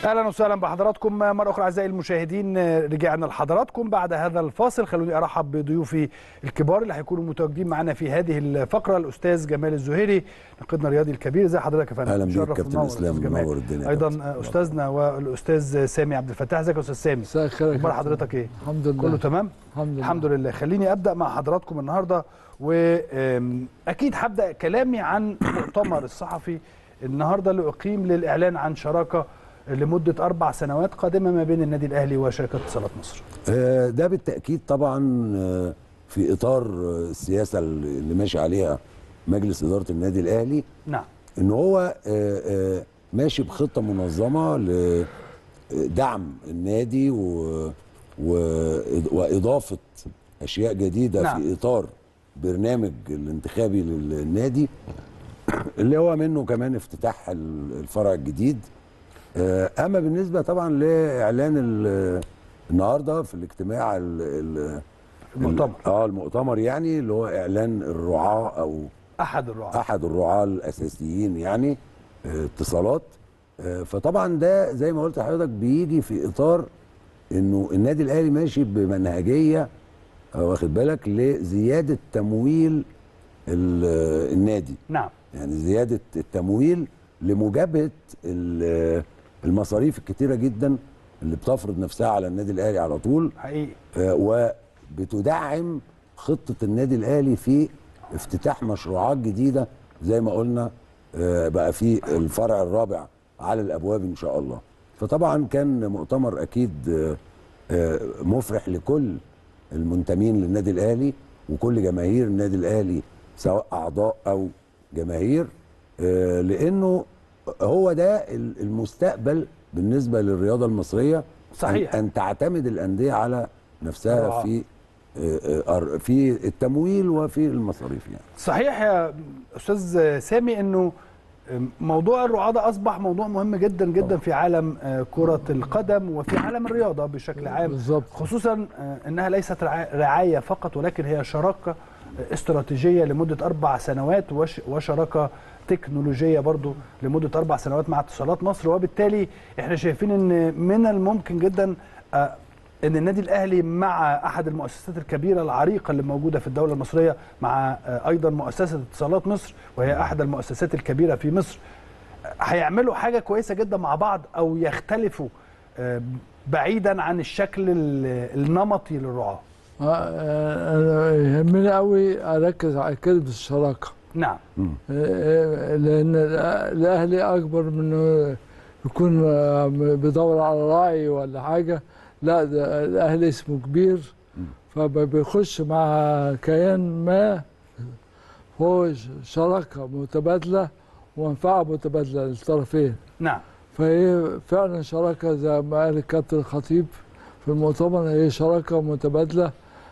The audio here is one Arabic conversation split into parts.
اهلا وسهلا بحضراتكم مره اخرى اعزائي المشاهدين. رجعنا لحضراتكم بعد هذا الفاصل. خلوني ارحب بضيوفي الكبار اللي هيكونوا متواجدين معنا في هذه الفقره. الاستاذ جمال الزهيري ناقدنا الرياضي الكبير، ازي حضرتك يا فندم؟ اهلا بيك كابتن اسلام، منور الدنيا. ايضا استاذنا والاستاذ سامي عبد الفتاح، ازيك يا استاذ سامي؟ مساء الخير. اخبار حضرتك ايه؟ الحمد لله كله تمام الحمد لله. خليني ابدا مع حضراتكم النهارده، واكيد هبدا كلامي عن المؤتمر الصحفي النهارده اللي اقيم للاعلان عن شراكه لمدة 4 سنوات قادمة ما بين النادي الأهلي وشركة اتصالات مصر. ده بالتأكيد طبعا في إطار السياسة اللي ماشي عليها مجلس إدارة النادي الأهلي. نعم. إن هو ماشي بخطة منظمة لدعم النادي وإضافة أشياء جديدة. نعم. في إطار برنامج الانتخابي للنادي اللي هو منه كمان افتتاح الفرع الجديد. اما بالنسبه طبعا لاعلان النهارده في الاجتماع المؤتمر يعني اللي هو اعلان الرعاه او احد الرعاه الاساسيين يعني اتصالات. فطبعا ده زي ما قلت لحضرتك بيجي في اطار انه النادي الاهلي ماشي بمنهجيه واخد بالك لزياده تمويل النادي. نعم. يعني زياده التمويل لمجابهه المصاريف الكتيره جدا اللي بتفرض نفسها على النادي الاهلي على طول حقيقي. وبتدعم خطه النادي الاهلي في افتتاح مشروعات جديده زي ما قلنا بقى في الفرع الرابع على الابواب ان شاء الله. فطبعا كان مؤتمر اكيد مفرح لكل المنتمين للنادي الاهلي وكل جماهير النادي الاهلي سواء اعضاء او جماهير، لانه هو ده المستقبل بالنسبه للرياضه المصريه. صحيح. ان تعتمد الانديه على نفسها في التمويل وفي المصاريف يعني. صحيح يا استاذ سامي، انه موضوع الرعاة ده اصبح موضوع مهم جدا جدا في عالم كرة القدم وفي عالم الرياضة بشكل عام. بالظبط. خصوصا انها ليست رعاية فقط ولكن هي شراكة استراتيجية لمدة 4 سنوات وشراكة تكنولوجية برضو لمدة 4 سنوات مع اتصالات مصر. وبالتالي احنا شايفين ان من الممكن جدا ان النادي الاهلي مع احد المؤسسات الكبيرة العريقة اللي موجودة في الدولة المصرية، مع ايضا مؤسسة اتصالات مصر وهي احد المؤسسات الكبيرة في مصر، هيعملوا حاجة كويسة جدا مع بعض او يختلفوا بعيدا عن الشكل النمطي للرعاة. يهمني قوي اركز على كلمة الشراكة. نعم. لان الاهلي اكبر من يكون بيدور على راعي ولا حاجه. لا، ده الاهلي اسمه كبير، فبيخش مع كيان ما هو شراكه متبادله ومنفعه متبادله للطرفين. نعم. فهي فعلا شراكه زي ما قال الكابتن الخطيب في المؤتمر، هي شراكه متبادله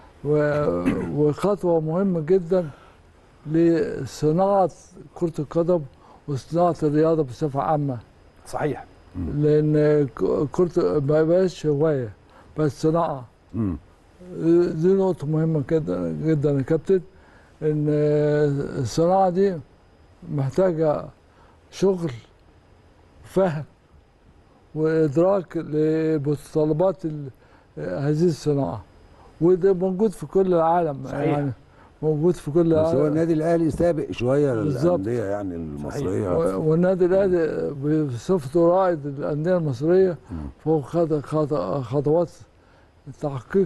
وخطوه مهمه جدا لصناعة كرة القدم وصناعة الرياضة بصفة عامة. صحيح. لأن كرة ما بقاش هواية بس صناعة. دي نقطة مهمة جدا جدا يا كابتن، إن الصناعة دي محتاجة شغل فهم وإدراك لمتطلبات هذه الصناعة، وده موجود في كل العالم. صحيح. يعني موجود في كل بس هو النادي الاهلي سابق شويه للانديه يعني المصريه. والنادي الاهلي بصفته رائد الانديه المصريه، فهو خد خطوات تحقيق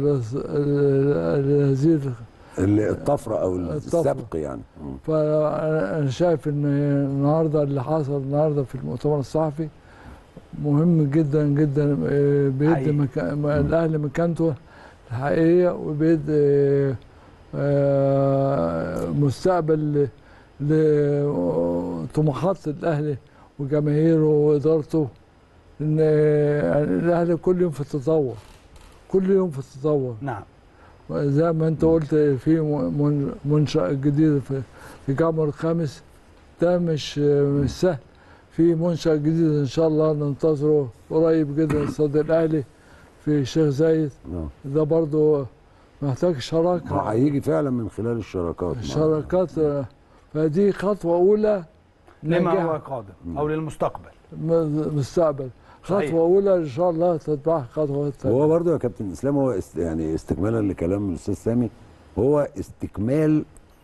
هذه الطفره او السبق يعني. فانا شايف ان النهارده اللي حصل النهارده في المؤتمر الصحفي مهم جدا جدا، بيدي الاهلي مكانته الحقيقيه وبيدي مستقبل لطموحات الاهلي وجماهيره وادارته. ان الاهلي كل يوم في التطور، كل يوم في التطور. نعم. زي ما انت قلت في منشأ جديد في جامعة الخامس، ده مش سهل. في منشأ جديد ان شاء الله ننتظره قريب جدا استاد الاهلي في الشيخ زايد. ده برضو محتاج شراكه. هيجي فعلا من خلال الشراكات. فدي خطوه اولى لما هو قادم او للمستقبل. مستقبل. صحيح. خطوه اولى ان شاء الله تتبعها خطوه ثانيه. وهو برضه يا كابتن اسلام هو يعني استكمالا لكلام الاستاذ سامي، هو استكمال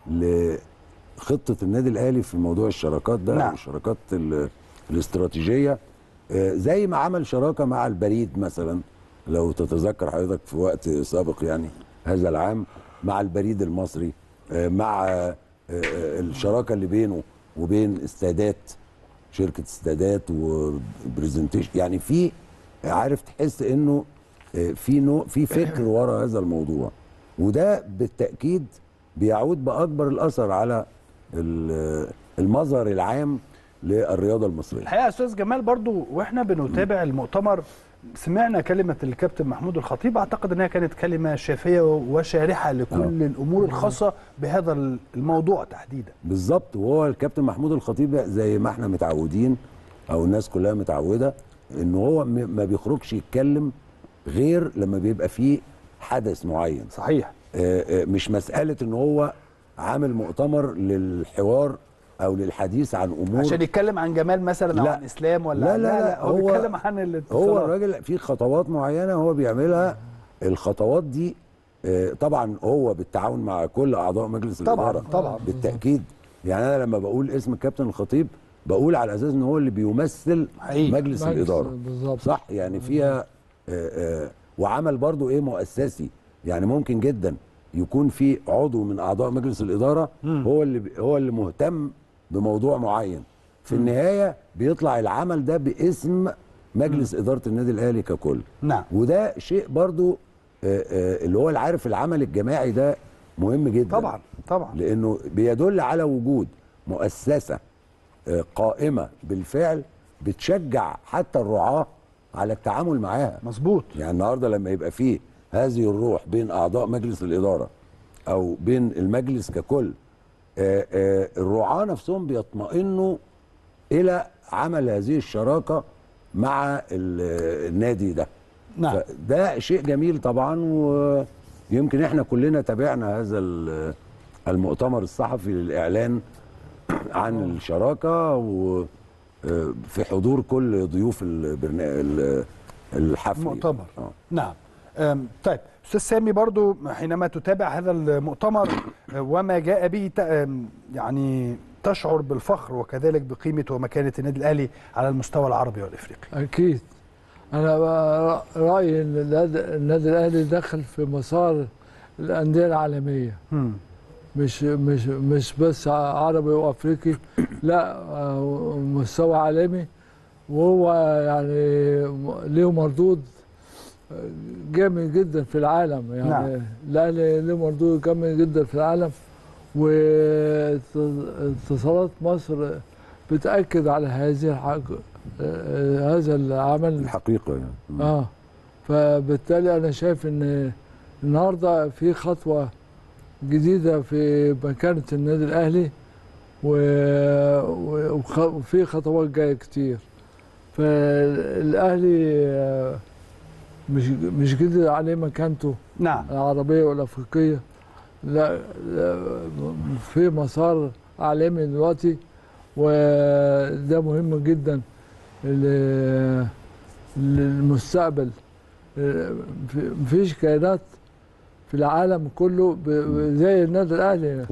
لخطه النادي الاهلي في موضوع الشراكات ده. نعم. الشراكات الاستراتيجيه، زي ما عمل شراكه مع البريد مثلا، لو تتذكر حضرتك في وقت سابق يعني هذا العام، مع البريد المصري، مع الشراكه اللي بينه وبين استادات، شركه استادات وبرزنتيشن، يعني في، عارف تحس انه في فكر ورا هذا الموضوع، وده بالتاكيد بيعود باكبر الاثر على المظهر العام للرياضه المصريه. الحقيقه يا استاذ جمال برضو واحنا بنتابع المؤتمر سمعنا كلمه الكابتن محمود الخطيب، اعتقد انها كانت كلمه شافيه وشارحه لكل الامور الخاصه بهذا الموضوع تحديدا. بالظبط. وهو الكابتن محمود الخطيب زي ما احنا متعودين او الناس كلها متعوده ان هو ما بيخرجش يتكلم غير لما بيبقى فيه حدث معين. صحيح. مش مساله ان هو عامل مؤتمر للحوار او للحديث عن امور عشان يتكلم عن جمال مثلا او عن اسلام ولا لا هو بيتكلم عن الاتصالات. هو الراجل في خطوات معينه هو بيعملها. الخطوات دي طبعا هو بالتعاون مع كل اعضاء مجلس الاداره طبعا بالتاكيد. يعني انا لما بقول اسم الكابتن الخطيب بقول على اساس ان هو اللي بيمثل مجلس الاداره بالظبط. صح. يعني فيها وعمل برضو مؤسسي. يعني ممكن جدا يكون في عضو من اعضاء مجلس الاداره هو اللي مهتم بموضوع معين، في النهايه بيطلع العمل ده باسم مجلس اداره النادي الاهلي ككل. نعم. وده شيء برضو اللي هو عارف العمل الجماعي ده مهم جدا. طبعا لانه بيدل على وجود مؤسسه قائمه بالفعل بتشجع حتى الرعاه على التعامل معاها. مظبوط. يعني النهارده لما يبقى فيه هذه الروح بين اعضاء مجلس الاداره او بين المجلس ككل، الرعاه نفسهم بيطمئنوا الى عمل هذه الشراكه مع النادي ده. نعم. ده شيء جميل طبعا. ويمكن احنا كلنا تابعنا هذا المؤتمر الصحفي للاعلان عن الشراكه، وفي حضور كل ضيوف الحفل المؤتمر. نعم. طيب استاذ سامي، برضو حينما تتابع هذا المؤتمر وما جاء به يعني تشعر بالفخر وكذلك بقيمه ومكانه النادي الاهلي على المستوى العربي والافريقي. اكيد. انا رايي ان النادي الاهلي دخل في مسار الانديه العالميه. مش بس عربي وافريقي، لا مستوى عالمي. وهو يعني له مردود جامد جدا في العالم. يعني نعم. الاهلي له مردود جامد جدا في العالم. واتصالات مصر بتاكد على هذا العمل الحقيقه يعني. فبالتالي انا شايف ان النهارده في خطوه جديده في مكانه النادي الاهلي، وفي خطوات جايه كتير. فالاهلي مش قدر عليه مكانته. نعم. العربيه والافريقيه، لا في مسار عالمي دلوقتي، وده مهم جدا للمستقبل. مفيش كيانات في العالم كله زي النادي الاهلي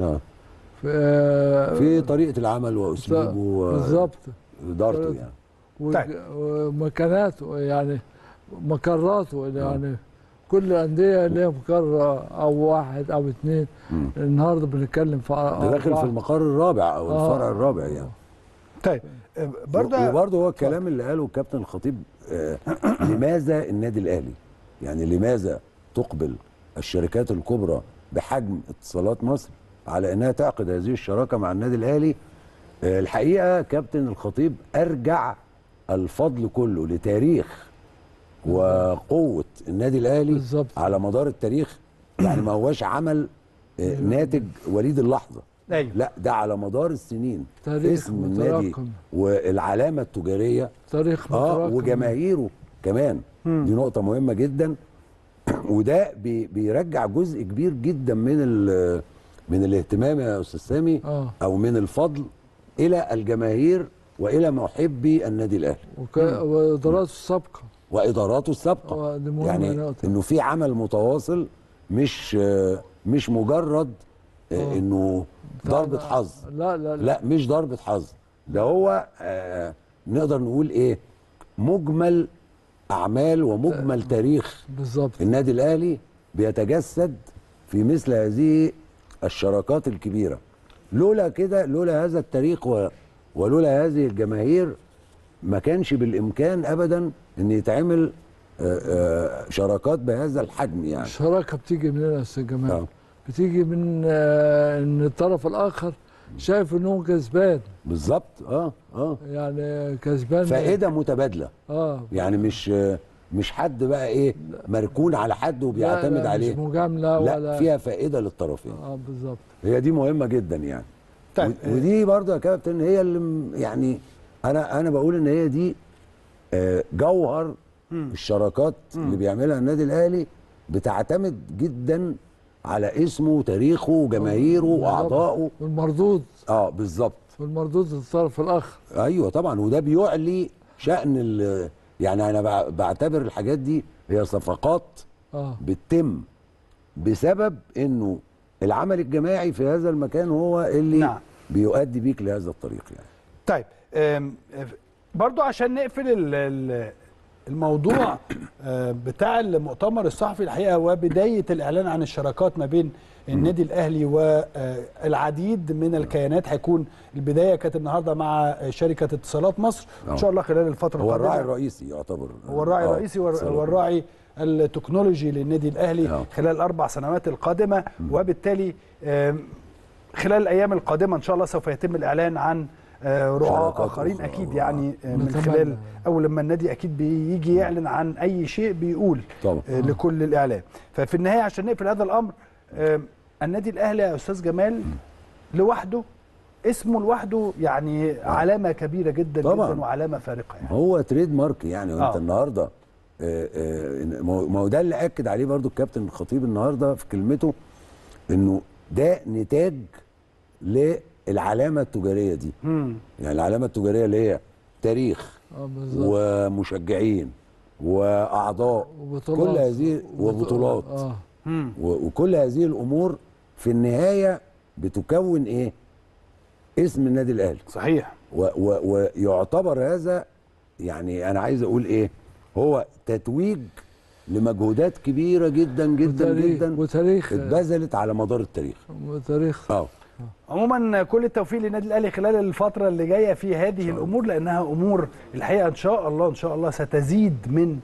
في طريقه العمل واسلوبه بالظبط وادارته يعني. ومكاناته، يعني مقراته. يعني كل الانديه ليها مقر او واحد او اثنين. النهارده بنتكلم في ده داخل في المقر الرابع او الفرع الرابع يعني. طيب وبرضه هو الكلام اللي قاله الكابتن الخطيب، لماذا النادي الاهلي؟ يعني لماذا تقبل الشركات الكبرى بحجم اتصالات مصر على انها تعقد هذه الشراكه مع النادي الاهلي؟ الحقيقه كابتن الخطيب ارجع الفضل كله لتاريخ وقوه النادي الاهلي بالزبط. على مدار التاريخ. يعني ما هواش عمل ناتج وليد اللحظه. أيوه. لا، ده على مدار السنين اسم النادي والعلامه التجاريه، تاريخ وجماهيره كمان. دي نقطه مهمه جدا. وده بيرجع جزء كبير جدا من الاهتمام يا استاذ سامي او من الفضل الى الجماهير والى محبي النادي الاهلي واداراته السابقه واداراته السابقه. دي مهمة يعني نقطة. انه في عمل متواصل، مش مجرد انه ضربه حظ. لا مش ضربه حظ، ده هو نقدر نقول ايه، مجمل اعمال ومجمل تاريخ بالظبط. النادي الاهلي بيتجسد في مثل هذه الشراكات الكبيره. لولا كده، لولا هذا التاريخ ولولا هذه الجماهير، ما كانش بالامكان ابدا ان يتعمل شراكات بهذا الحجم. يعني الشراكه بتيجي منين يا استاذ جمال؟ بتيجي من ان الطرف الاخر شايف ان هو كسبان. بالظبط. يعني كسبان، فائده متبادله. يعني مش حد بقى ايه مركون على حد وبيعتمد عليه، مش مجامله ولا فيها فائده للطرفين. بالظبط. هي دي مهمه جدا يعني. طيب ودي برضه يا كابتن هي اللي يعني انا بقول ان هي دي جوهر الشراكات اللي بيعملها النادي الاهلي، بتعتمد جدا على اسمه وتاريخه وجماهيره واعضائه والمردود. بالظبط. والمردود للطرف الاخر. ايوه طبعا، وده بيعلي شأن يعني انا بعتبر الحاجات دي هي صفقات بتتم بسبب انه العمل الجماعي في هذا المكان هو اللي بيؤدي بيك لهذا الطريق يعني. طيب برضو عشان نقفل الموضوع بتاع المؤتمر الصحفي الحقيقه وبدايه الاعلان عن الشراكات ما بين النادي الاهلي والعديد من الكيانات، هيكون البدايه كانت النهارده مع شركه اتصالات مصر ان شاء الله خلال الفتره القادمه. هو الراعي الرئيسي يعتبر، هو الراعي الرئيسي والراعي التكنولوجي للنادي الاهلي خلال ال4 سنوات القادمه، وبالتالي خلال الايام القادمه ان شاء الله سوف يتم الاعلان عن رعاة اخرين اكيد، يعني من خلال اول لما النادي اكيد بيجي يعلن عن اي شيء بيقول طبعا لكل الاعلام. ففي النهايه عشان نقفل هذا الامر، النادي الاهلي يا استاذ جمال لوحده، اسمه لوحده يعني علامه كبيره جدا طبعا. جدا وعلامه فارقه يعني. هو تريد مارك يعني. وانت النهارده ما هو ده اللي اكد عليه برضو الكابتن الخطيب النهارده في كلمته، انه ده نتاج للعلامه التجاريه دي. يعني العلامه التجاريه اللي هي تاريخ ومشجعين واعضاء كل هذه وبطولات وكل هذه الامور في النهايه بتكون ايه؟ اسم النادي الاهلي. صحيح. ويعتبر هذا يعني انا عايز اقول ايه، هو تتويج لمجهودات كبيره جدا جدا جدا وتاريخ اتبذلت على مدار التاريخ وتاريخ. عموما كل التوفيق للنادي الاهلي خلال الفتره اللي جايه في هذه الامور، لانها امور الحقيقه ان شاء الله ستزيد من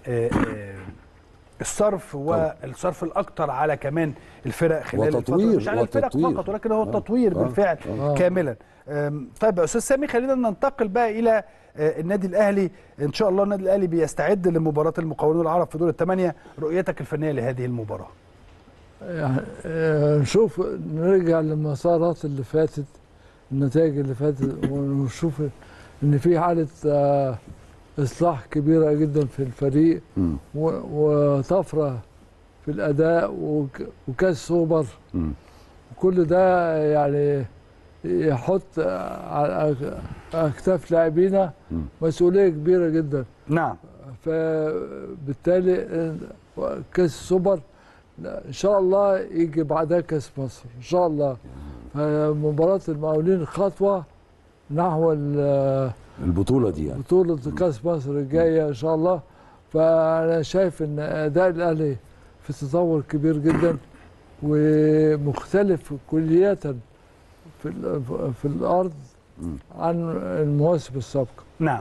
الصرف والصرف الاكثر على كمان الفرق خلال الفتره، مش على الفرق فقط ولكن هو التطوير بالفعل كاملا. طيب يا استاذ سامي، خلينا ننتقل بقى الى النادي الاهلي. ان شاء الله النادي الاهلي بيستعد لمباراه المقاولون العرب في دور الثمانيه، رؤيتك الفنيه لهذه المباراه؟ يعني نشوف، نرجع للمسارات اللي فاتت، النتائج اللي فاتت، ونشوف ان في حاله اصلاح كبيره جدا في الفريق وطفره في الاداء وكاس سوبر. وكل ده يعني يحط على اكتاف لاعبينا مسؤوليه كبيره جدا. نعم. فبالتالي كاس السوبر ان شاء الله يجي بعدها كاس مصر ان شاء الله. مباراه المقاولين خطوه نحو البطوله دي، يعني بطوله كاس مصر الجايه ان شاء الله. فانا شايف ان اداء الاهلي في تطور كبير جدا ومختلف كليا في الارض عن المواسم السابقه. نعم.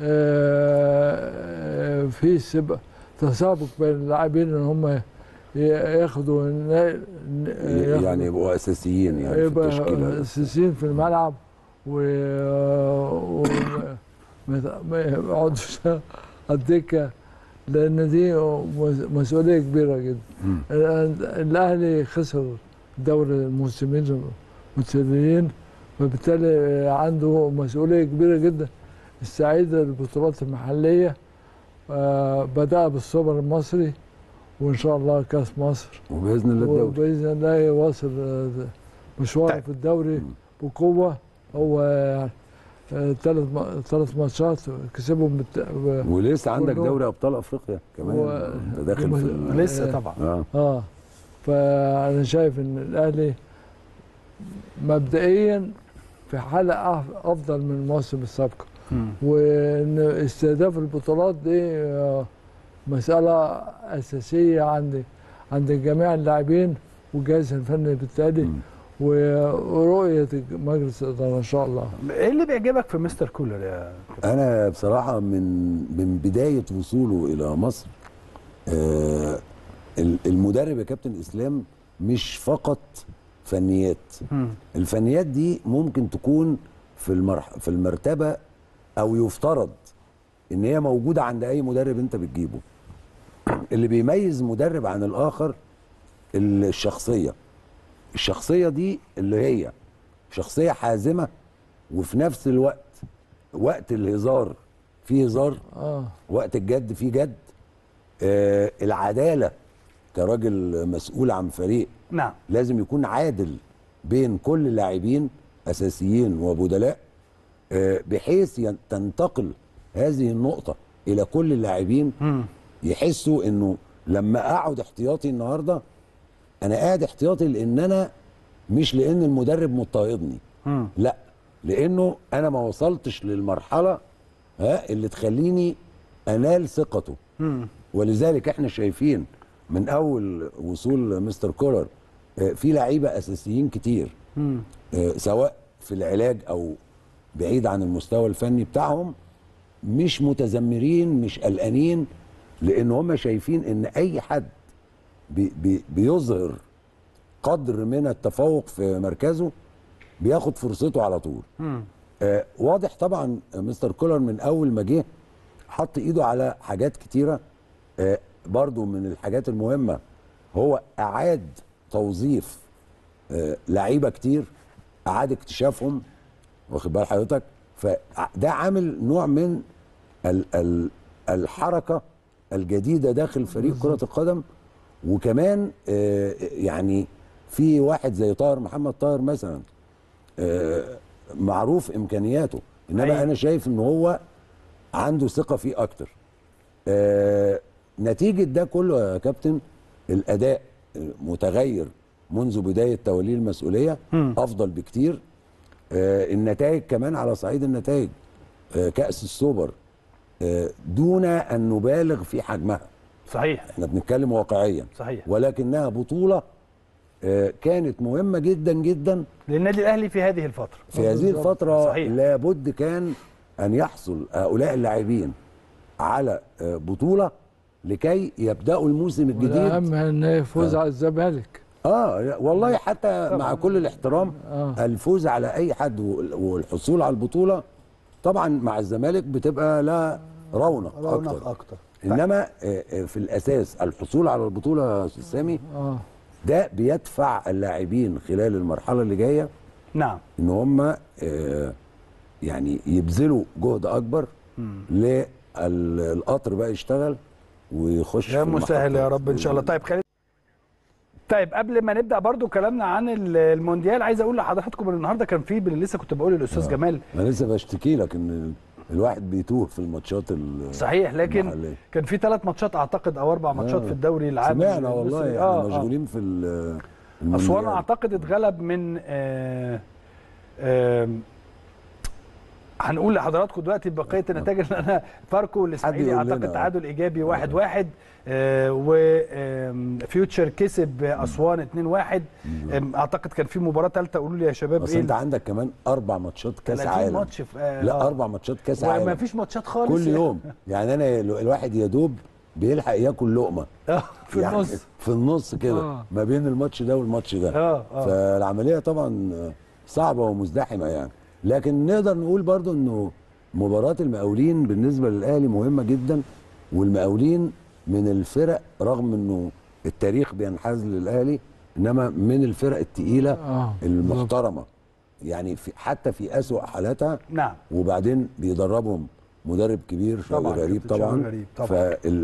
في تسابق بين اللاعبين ان هم ياخدوا يعني يبقوا اساسيين يعني في التشكيله، اساسيين في الملعب ما يقعدوش على الدكه، لان دي مسؤوليه كبيره جدا. الاهلي خسر دوري الموسمين المتتاليين، فبالتالي عنده مسؤوليه كبيره جدا استعيد البطولات المحليه. بدأ بالسوبر المصري وان شاء الله كاس مصر، وباذن الله الدوري وباذن الله يواصل مشواره في الدوري بقوه. هو ثلاث ماتشات كسبهم ولسه عندك كلهم. دوري ابطال افريقيا كمان انت داخل في لسه طبعا. فانا شايف ان الاهلي مبدئيا في حاله افضل من المواسم السابقه، وان استهداف البطولات دي مساله اساسيه عند جميع اللاعبين والجهاز الفني بالتالي ورؤيه مجلس الاداره ان شاء الله. ايه اللي بيعجبك في مستر كولر يا كابتن؟ انا بصراحه من بدايه وصوله الى مصر المدرب يا كابتن اسلام مش فقط فنيات. الفنيات دي ممكن تكون في المرتبه او يفترض ان هي موجوده عند اي مدرب انت بتجيبه. اللي بيميز مدرب عن الاخر الشخصيه دي اللي هي شخصيه حازمه، وفي نفس الوقت وقت الهزار فيه هزار، وقت الجد فيه جد. العداله كراجل مسؤول عن فريق، نعم، لازم يكون عادل بين كل اللاعبين اساسيين وبدلاء، بحيث تنتقل هذه النقطه الى كل اللاعبين يحسوا انه لما اقعد احتياطي النهارده انا قاعد احتياطي لان انا مش لان المدرب مضطهدني، لا، لانه انا ما وصلتش للمرحله اللي تخليني انال ثقته. ولذلك احنا شايفين من اول وصول مستر كولر في لعيبه اساسيين كتير، سواء في العلاج او بعيد عن المستوى الفني بتاعهم، مش متذمرين مش قلقانين، لان هم شايفين ان اي حد بيظهر قدر من التفوق في مركزه بياخد فرصته على طول. واضح طبعا مستر كولر من اول ما جه حط ايده على حاجات كتيره. برضو من الحاجات المهمه هو اعاد توظيف لعيبه كتير، اعاد اكتشافهم، واخد بال حضرتك؟ فده عامل نوع من الحركه الجديده داخل فريق كره القدم. وكمان يعني في واحد زي محمد طاهر مثلا، معروف امكانياته، انما انا شايف ان هو عنده ثقه فيه اكتر. نتيجه ده كله يا كابتن الاداء متغير منذ بدايه توليه المسؤوليه، افضل بكتير. النتائج كمان على صعيد النتائج، كأس السوبر دون ان نبالغ في حجمها، صحيح، احنا بنتكلم واقعيا، صحيح، ولكنها بطوله كانت مهمه جدا جدا للنادي الاهلي في هذه الفتره. في هذه الفتره صحيح. لابد كان ان يحصل هؤلاء اللاعبين على بطوله لكي يبداوا الموسم الجديد. والاهم ان يفوز على الزمالك. والله حتى طبعا. مع كل الاحترام الفوز على اي حد والحصول على البطوله طبعا مع الزمالك بتبقى لا رونق اكتر. انما في الاساس الحصول على البطوله يا استاذ سامي ده بيدفع اللاعبين خلال المرحله اللي جايه، نعم، ان هم يعني يبذلوا جهد اكبر للقطر بقى يشتغل ويخش يا مسهل يا رب ان شاء الله. طيب خالد، طيب قبل ما نبدا برضو كلامنا عن المونديال، عايز اقول لحضراتكم ان النهارده كان في لسه كنت بقول للاستاذ جمال، انا لسه بشتكي لك ان الواحد بيتوه في الماتشات صحيح، لكن المحلية. كان في 3 ماتشات اعتقد او 4 ماتشات في الدوري العام، سمعنا والله يعني مشغولين في اسوان اعتقد اتغلب من هنقول لحضراتكم دلوقتي بقيه النتائج اللي انا فاركو والاسماعيلي اعتقد تعادل ايجابي 1-1، وفيوتشر كسب اسوان 2-1. اعتقد كان في مباراه ثالثه، قولوا لي يا شباب ايه. انت عندك كمان 4 ماتشات كاس عالم، ماتش لا 4 ماتشات كاس عالم، وما فيش ماتشات خالص كل يوم. يعني انا الواحد يا دوب بيلحق ياكل لقمه في يعني النص، في النص كده ما بين الماتش ده والماتش ده. فالعمليه طبعا صعبه ومزدحمه يعني. لكن نقدر نقول برضو انه مباراه المقاولين بالنسبه للاهلي مهمه جدا، والمقاولين من الفرق رغم انه التاريخ بينحاز للاهلي، انما من الفرق الثقيله المحترمه يعني حتى في اسوأ حالاتها. نعم. وبعدين بيدربهم مدرب كبير شوقي غريب طبعا.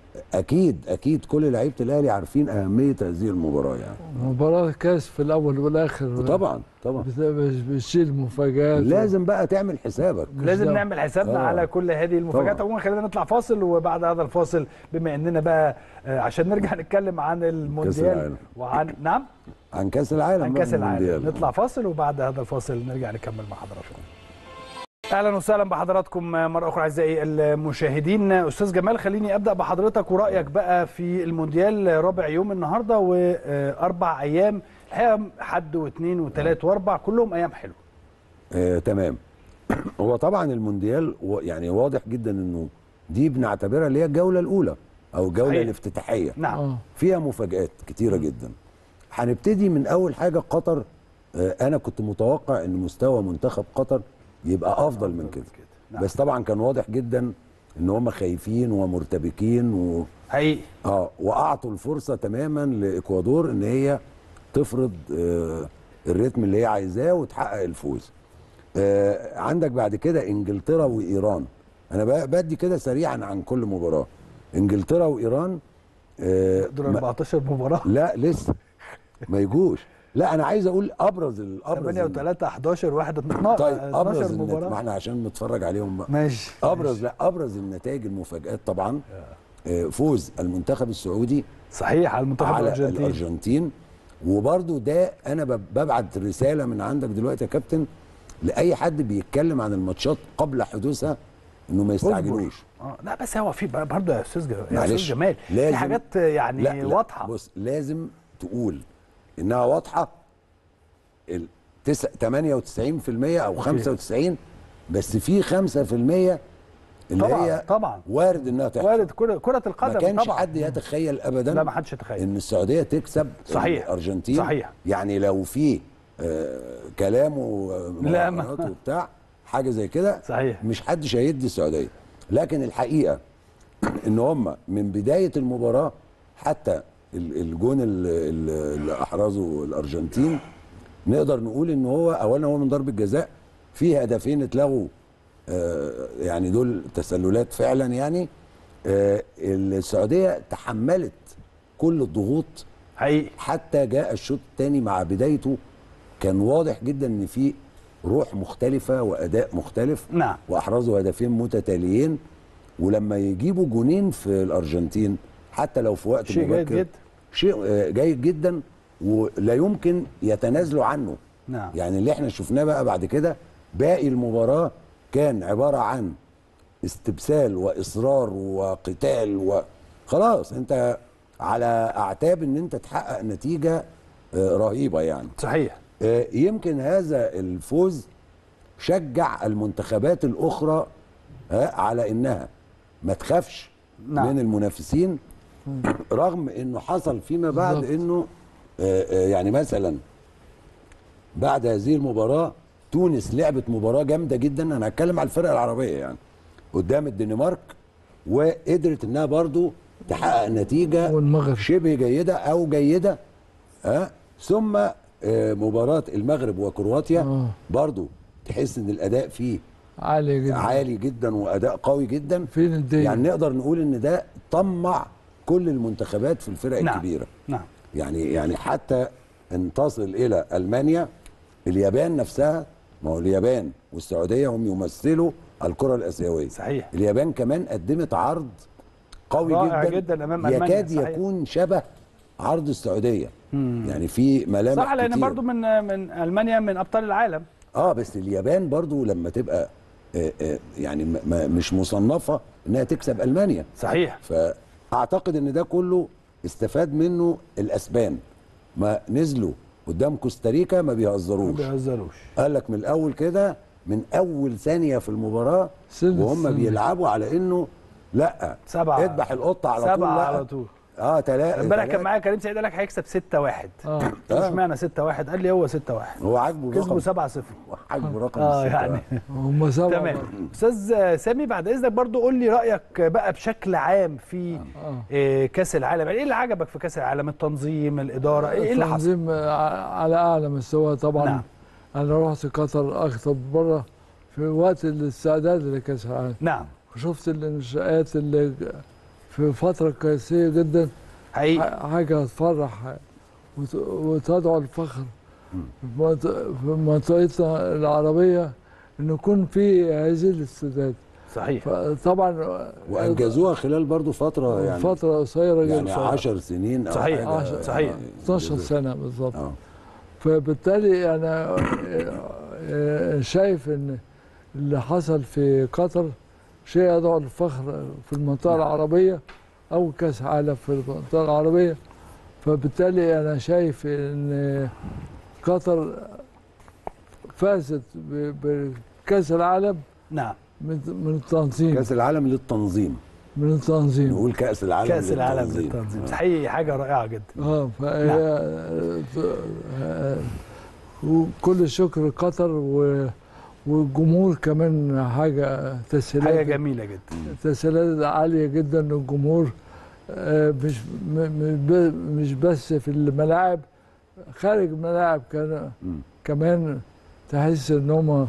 اكيد كل لعيبه الاهلي عارفين اهميه هذه المباراه يعني. مباراة كاس في الأول والآخر. طبعا بتشيل مفاجآت. لازم بقى تعمل حسابك. لازم نعمل حسابنا على كل هذه المفاجآت. عموما خلينا نطلع فاصل، وبعد هذا الفاصل بما اننا بقى عشان نرجع نتكلم عن المونديال وعن عن كاس العالم. عن كاس العالم. نطلع فاصل وبعد هذا الفاصل نرجع نكمل مع حضراتكم. اهلا وسهلا بحضراتكم مره اخرى اعزائي المشاهدين. استاذ جمال، خليني ابدا بحضرتك ورايك بقى في المونديال. رابع يوم النهارده واربع ايام الحقيقه، حد واثنين وثلاث واربع، كلهم ايام حلوه. تمام. هو طبعا المونديال يعني واضح جدا انه دي بنعتبرها اللي هي الجوله الاولى او الجوله الافتتاحيه. نعم. فيها مفاجآت كتيره جدا. هنبتدي من اول حاجه قطر. انا كنت متوقع ان مستوى منتخب قطر يبقى افضل من كده. نعم. بس طبعا كان واضح جدا ان هم خايفين ومرتبكين حقيقي. واعطوا الفرصه تماما لاكوادور ان هي تفرض الريتم اللي هي عايزاه وتحقق الفوز. عندك بعد كده انجلترا وايران. انا بدي كده سريعا عن كل مباراه. انجلترا وايران دول 14 مباراه. لا لسه ما يجوش. لا انا عايز اقول ابرز 8 و3 11 1 12. طيب ابرز مباراه. ما احنا عشان نتفرج عليهم بقى. ماشي. ابرز النتائج المفاجآت طبعا فوز المنتخب السعودي صحيح على المنتخب على الارجنتين. وبرده ده انا ببعت رساله من عندك دلوقتي يا كابتن لاي حد بيتكلم عن الماتشات قبل حدوثها انه ما يستعجلوش. لا بس هو في برضه يا استاذ جمال في حاجات يعني لا واضحه. بص لازم تقول انها واضحه 98% او 95، بس في 5% اللي طبعًا هي طبعا وارد انها تحصل. وارد كرة القدم. ما كانش طبعًا. حد يتخيل ابدا. لا ما حدش يتخيل ان السعوديه تكسب صحيح الارجنتين. صحيح. يعني لو في كلام ومؤامرات وبتاع حاجه زي كده صحيح مش حدش هيدي السعوديه. لكن الحقيقه ان هم من بدايه المباراه حتى الجون اللي احرزه الارجنتين نقدر نقول ان هو اولا هو من ضربه جزاء. في هدفين اتلغوا يعني دول تسللات فعلا. يعني السعوديه تحملت كل الضغوط حقيقي. حتى جاء الشوط الثاني مع بدايته كان واضح جدا ان في روح مختلفه واداء مختلف. نعم. واحرزوا هدفين متتاليين. ولما يجيبوا جونين في الارجنتين حتى لو في وقت شيء مبكر جيد جدا. شيء جيد جدا ولا يمكن يتنازلوا عنه. نعم. يعني اللي احنا شفناه بقى بعد كده باقي المباراه كان عباره عن استبسال واصرار وقتال وخلاص انت على اعتاب ان انت تحقق نتيجه رهيبه يعني. صحيح. يمكن هذا الفوز شجع المنتخبات الاخرى على انها ما تخافش. نعم. من المنافسين رغم انه حصل فيما بعد انه يعني مثلا بعد هذه المباراه تونس لعبت مباراه جامده جدا. انا هتكلم على الفرق العربيه يعني قدام الدنمارك وقدرت انها برضو تحقق نتيجه والمغرب شبه جيده او جيده. ثم مباراه المغرب وكرواتيا برضو تحس ان الاداء فيه عالي جدا واداء قوي جدا. يعني نقدر نقول ان ده طمع كل المنتخبات في الفرق نعم. الكبيره. نعم. يعني حتى ان تصل الى المانيا اليابان نفسها. ما هو اليابان والسعوديه هم يمثلوا الكره الاسيويه. صحيح. اليابان كمان قدمت عرض قوي جدا امام المانيا. يكاد يكون شبه عرض السعوديه. يعني في ملامح صح لان برضو من المانيا من ابطال العالم. بس اليابان برضو لما تبقى يعني مش مصنفه انها تكسب المانيا. صحيح. فاعتقد ان ده كله استفاد منه الاسبان. ما نزلوا قدام كوستاريكا ما بيهزروش. قال لك من الاول كده من اول ثانيه في المباراه وهم بيلعبوا على انه لا 7 اذبح القطه على طول. 7 على طول. 3 امبارح كان معايا كريم سعيد قال لك هيكسب 6-1. اشمعنى 6-1؟ قال لي هو 6-1 هو عاجبه كسبوا 7-0. عاجبه رقم يعني هم 7. تمام. استاذ سامي بعد اذنك برضو قول لي رايك بقى بشكل عام في كاس العالم. ايه اللي عجبك في كاس العالم؟ التنظيم، الاداره، ايه اللي حصل؟ التنظيم على اعلى مستوى طبعا. نعم. انا رحت قطر اخطب بره في وقت الاستعداد لكاس العالم. نعم. وشفت الانشاءات اللي في في فتره قياسيه جدا، حقيقي حاجه تفرح وتدعو الفخر في منطقتنا العربيه ان يكون في هذه الاستعداد. صحيح. طبعا وانجزوها خلال برضو فتره، يعني فتره قصيره جدا، يعني 10 سنين او صحيح. حاجه. صحيح. 12 سنه بالظبط. فبالتالي انا شايف ان اللي حصل في قطر شيء يدعو للفخر في المنطقه العربيه، او كاس عالم في المنطقه العربيه. فبالتالي انا شايف ان قطر فازت بكاس العالم. نعم. من التنظيم. كاس العالم للتنظيم. من التنظيم. نقول كاس العالم كاس العالم للتنظيم. حقيقي حاجه رائعه جدا. فهي وكل الشكر لقطر والجمهور كمان. حاجه تسهيلات، حاجه جميله جدا، تسهيلات عاليه جدا للجمهور. مش بس في الملاعب، خارج الملاعب كمان تحس ان هم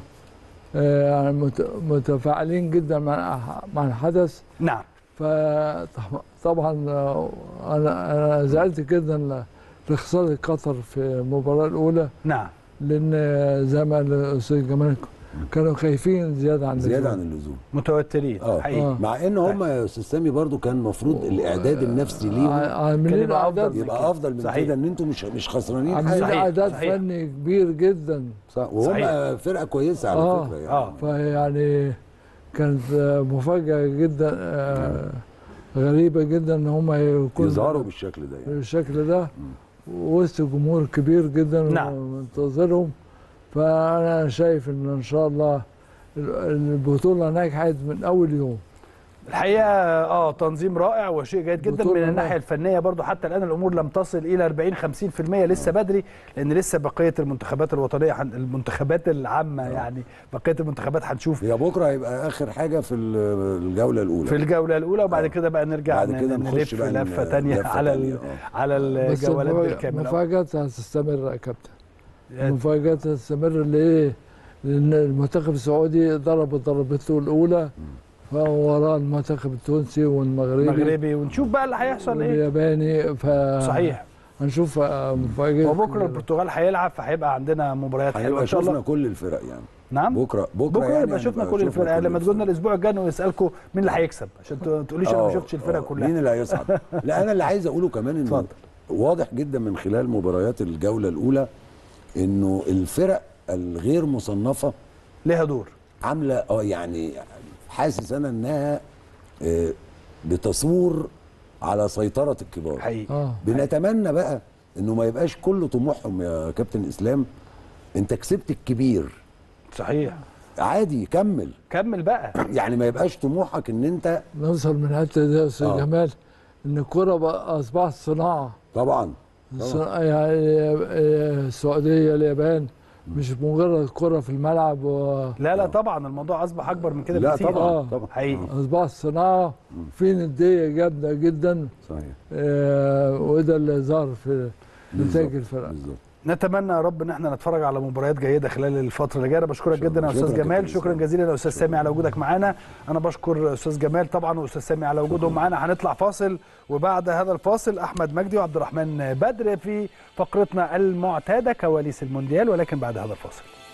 متفاعلين جدا مع الحدث. نعم. فطبعا انا زعلت جدا لخساره قطر في المباراه الاولى. نعم. لان زي ما الاستاذ جمال كانوا خايفين زياده عن اللزوم، متوترين. حقيقي. مع ان هم يا استاذ سامي برضو كان المفروض الاعداد النفسي ليهم عاملين اعداد يبقى افضل من كده، ان انتم مش خسرانين حاجه. عاملين اعداد فني كبير جدا. صح. وهم فرقه كويسه على فكره يعني. فيعني كانت مفاجاه جدا، غريبه جدا ان هم يكونوا يظهروا بالشكل ده يعني. بالشكل ده وسط جمهور كبير جدا. نعم. ومنتظرهم. فانا شايف ان شاء الله البطوله نجحت من اول يوم. الحقيقه تنظيم رائع وشيء جيد جدا من الناحيه الفنيه برضو. حتى الان الامور لم تصل الى 40-50%، لسه بدري، لان لسه بقيه المنتخبات الوطنيه، المنتخبات العامه يعني بقيه المنتخبات هنشوف. هي بكره هيبقى اخر حاجه في الجوله الاولى. في الجوله الاولى، وبعد كده بقى نرجع نلف لفه ثانيه على الجولات بالكامل. المفاجات هتستمر يا كابتن. المفاجات هتستمر. ليه؟ لان المنتخب السعودي ضرب ضربته الاولى، فوراه المنتخب التونسي والمغربي، ونشوف بقى اللي هيحصل ايه. والياباني. صحيح. هنشوف مفاجأة. وبكره البرتغال هيلعب، فهيبقى عندنا مباريات حلوه ان شاء الله. شفنا كل الفرق يعني. نعم. بكره يعني يبقى شفنا كل الفرق. يعني لما تقولنا الاسبوع الجاي ويسالكم مين اللي هيكسب، عشان ما تقوليش انا ما شفتش الفرق كلها. مين اللي هيصعد؟ لا انا اللي عايز اقوله كمان انه واضح جدا من خلال مباريات الجوله الاولى انه الفرق الغير مصنفه ليها دور، عامله يعني حاسس انا انها بتصور على سيطره الكبار. حقيقي. بنتمنى بقى انه ما يبقاش كل طموحهم يا كابتن اسلام انت كسبت الكبير. صحيح. عادي، كمل بقى. يعني ما يبقاش طموحك ان انت نوصل من الحته دي يا استاذ جمال، ان الكوره بقى اصبحت صناعه. طبعا. يعني السعوديه، اليابان، مش مجرد كرة في الملعب لا طبعا الموضوع اصبح اكبر من كده بكتير. طبعا حقيقي. اصبح صناعه في نديه جامده جدا. صحيح. وده اللي ظهر في نتائج الفرق. نتمنى يا رب ان احنا نتفرج على مباريات جيده خلال الفتره اللي جايه. انا بشكرك جدا يا استاذ جمال. شكرا جزيلا يا استاذ سامي على وجودك معانا. انا بشكر استاذ جمال طبعا واستاذ سامي على وجودهم معانا. هنطلع فاصل، وبعد هذا الفاصل احمد مجدي وعبد الرحمن بدر في فقرتنا المعتاده كواليس المونديال، ولكن بعد هذا الفاصل.